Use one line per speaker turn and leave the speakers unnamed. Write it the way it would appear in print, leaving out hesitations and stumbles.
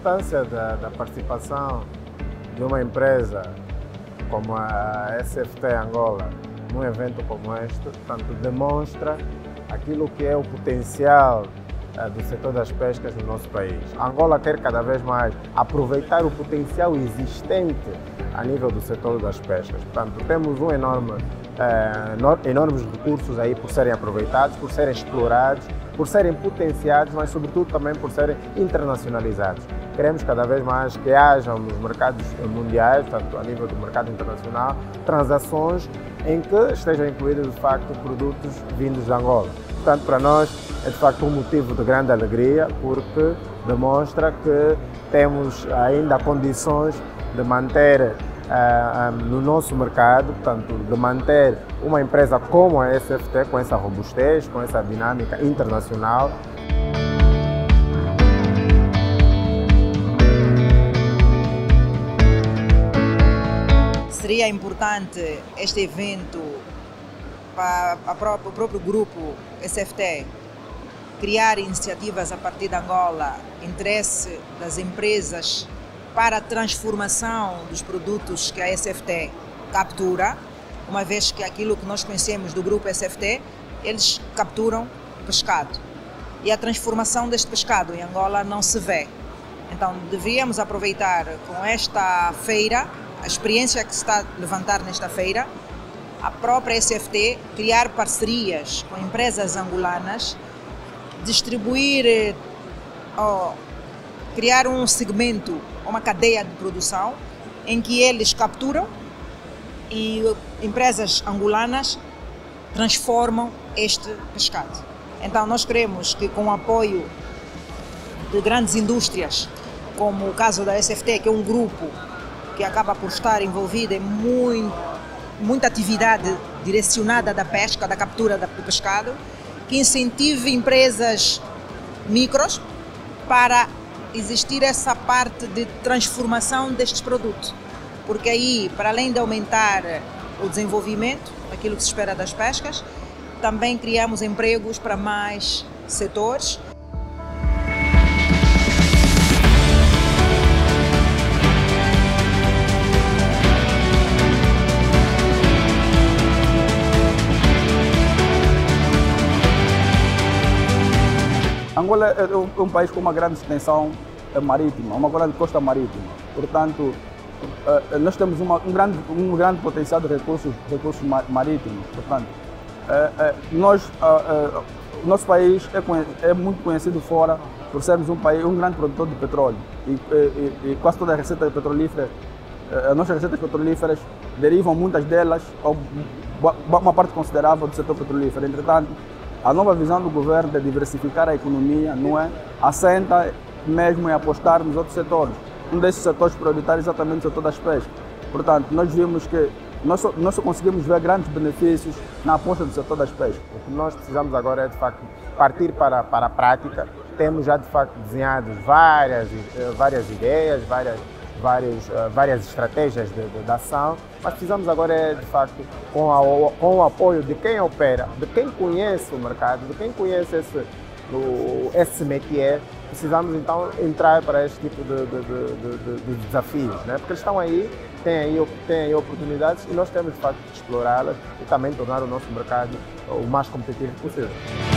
importância da participação de uma empresa como a SFT Angola num evento como este, portanto, demonstra aquilo que é o potencial do setor das pescas no nosso país. A Angola quer cada vez mais aproveitar o potencial existente a nível do setor das pescas. Portanto, temos enormes recursos aí por serem aproveitados, por serem explorados, por serem potenciados, mas sobretudo também por serem internacionalizados. Queremos cada vez mais que hajam nos mercados mundiais, tanto a nível do mercado internacional, transações em que estejam incluídos de facto produtos vindos de Angola. Portanto, para nós é de facto um motivo de grande alegria, porque demonstra que temos ainda condições de manter no nosso mercado, portanto, de manter uma empresa como a SFT, com essa robustez, com essa dinâmica internacional.
Seria importante este evento para o próprio grupo SFT criar iniciativas a partir de Angola, interesse das empresas para a transformação dos produtos que a SFT captura, uma vez que aquilo que nós conhecemos do grupo SFT, eles capturam pescado. E a transformação deste pescado em Angola não se vê. Então devíamos aproveitar com esta feira, a experiência que se está a levantar nesta feira, a própria SFT criar parcerias com empresas angolanas, distribuir, criar um segmento, uma cadeia de produção em que eles capturam e empresas angolanas transformam este pescado. Então nós queremos que com o apoio de grandes indústrias, como o caso da SFT, que é um grupo que acaba por estar envolvido em muita atividade direcionada da pesca, da captura do pescado, que incentive empresas micros para existir essa parte de transformação destes produtos. Porque aí, para além de aumentar o desenvolvimento, aquilo que se espera das pescas, também criamos empregos para mais setores.
Angola é um país com uma grande extensão marítima, uma grande costa marítima. Portanto, nós temos um grande potencial de recursos marítimos. Portanto, o nosso país é muito conhecido fora por sermos um grande produtor de petróleo. E quase toda a receita petrolífera, as nossas receitas petrolíferas derivam, muitas delas, uma parte considerável do setor petrolífero. Entretanto, a nova visão do governo de diversificar a economia, não é? Assenta mesmo em apostar nos outros setores. Um desses setores prioritários é exatamente o setor das pescas. Portanto, nós vimos que nós só conseguimos ver grandes benefícios na aposta do setor das pescas.
O que nós precisamos agora é, de facto, partir para a prática. Temos já, de facto, desenhado várias ideias, várias estratégias de ação, mas precisamos agora, de facto, com o apoio de quem opera, de quem conhece o mercado, de quem conhece esse métier, precisamos então entrar para este tipo de desafios, né? Porque eles estão aí, têm aí oportunidades e nós temos, de facto, de explorá-las e também tornar o nosso mercado o mais competitivo possível.